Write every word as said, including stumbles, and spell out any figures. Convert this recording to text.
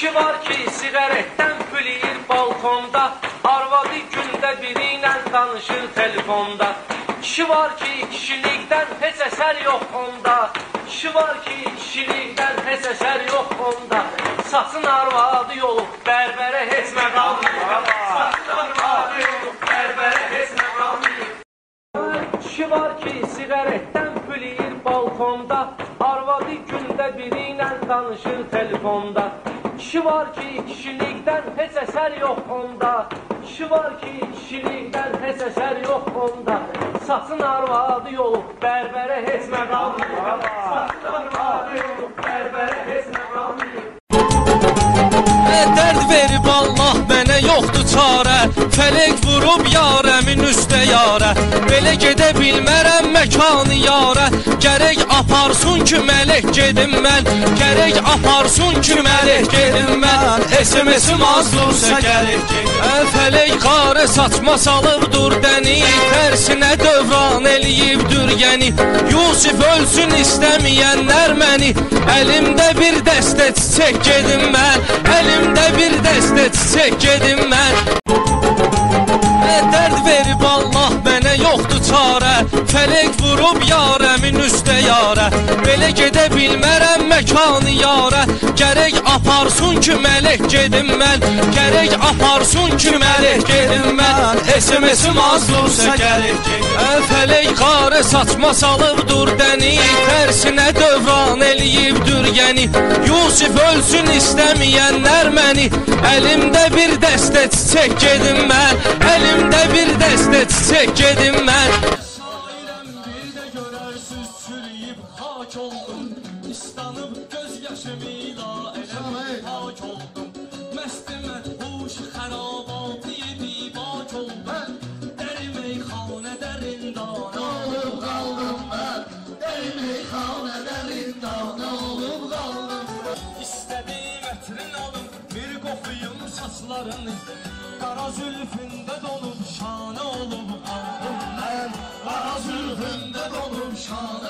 Kişi var ki sigaretten füleyir balkonda, arvadı gündə biri ilə danışır telefonda. Kişi var ki kişilikdən heç əsər yox onda, kişi var ki kişilikdən heç əsər yox onda. Saçın arvadı yolub, bərbərə heç nə qalmıyor. Saçın arvadı yolub, bərbərə heç nə qalmıyor. Kişi var ki sigaretten füleyir balkonda, arvadı gündə biri ilə danışır telefonda. Kişi var ki kişilikdən heç əsər yox onda, kişi var ki kişilikdən heç əsər yox onda. Saçın arvadı yolub, bərbərə heç nə qalmıyor. Saçın arvadı yolub, bərbərə heç nə qalmıyor. Dərd verib Allah mənə yoxdur çarə, fələk vurub yarəmin üstə yarə. Belə gedə bilmərəm məkanı yarə, gərək aparsın ki mələk gedim mən, gərək aparsın ki mələk gedim mən. S M S-im az dursa gərək gedim. Fələk qarə saçma salıbdır dəni, tərsinə dövran eləyibdir yəni. Yusif ölsün istəməyənlər məni, əlimdə bir dəstə çiçək gedim mən, əlimdə bir dəstə çiçək gedim mən. Dərd verib Allah mənə yoxdur çarə, fələk vurub yarəmin üstə yarə. Belə gedə bilmərəm məkanı yarə, gərək aparsın ki mələk gedim mən, gərək aparsın ki mələk gedim mən. S M S-im az dursa gərək gedim. Fələk qarə saçma salıbdır dəni, tərsinə dövran eləyibdir yəni. Yusif ölsün istəməyənlər məni, əlimdə bir dəstə çiçək gedim mən, əlimdə bir dəstə çiçək gedim mən. Şairəm bir də görərsiniz çürüyüb hak oldum, İstanıb göz yaşımıyla eləmə hak oldum. Məsti mən huşu xərabatı yedi bak oldum, dəri meyxanə dərindana olub qaldım mən, dəri meyxanə dərindana olub qaldım. İstədiyim ətrin alım, bir qoxuyum saçlarını, qara zülfündə donub şanə olub qaldım mən, qara zülfündə donub şanə